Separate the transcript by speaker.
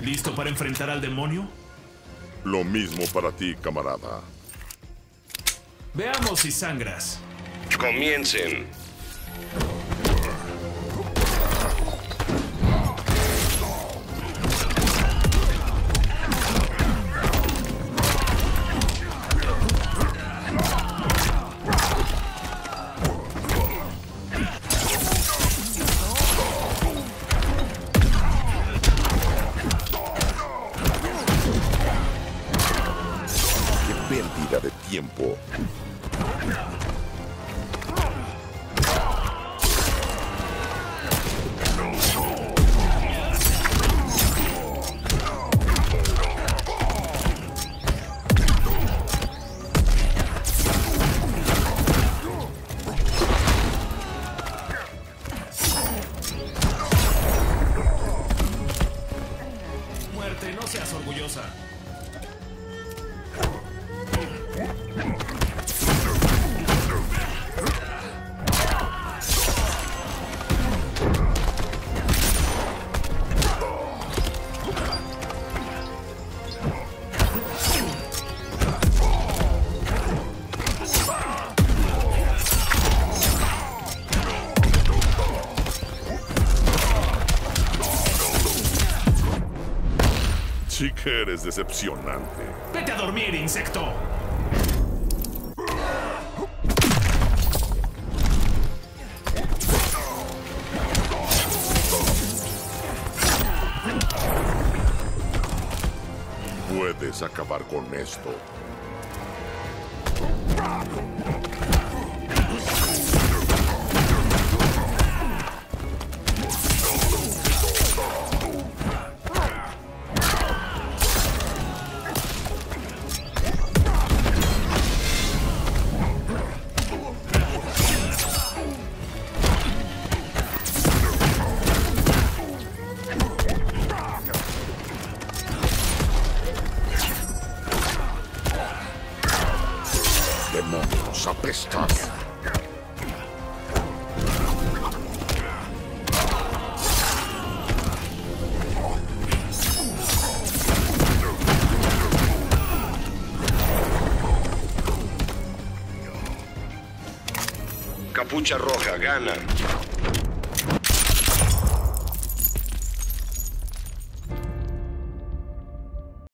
Speaker 1: ¿Listo para enfrentar al demonio?
Speaker 2: Lo mismo para ti, camarada.
Speaker 1: Veamos si sangras.
Speaker 3: Comiencen.
Speaker 2: Pérdida de tiempo.
Speaker 1: Muerte, no seas orgullosa.
Speaker 2: Sí que eres decepcionante.
Speaker 1: ¡Vete a dormir, insecto!
Speaker 2: Puedes acabar con esto. Demonios apestan.
Speaker 3: Capucha Roja gana.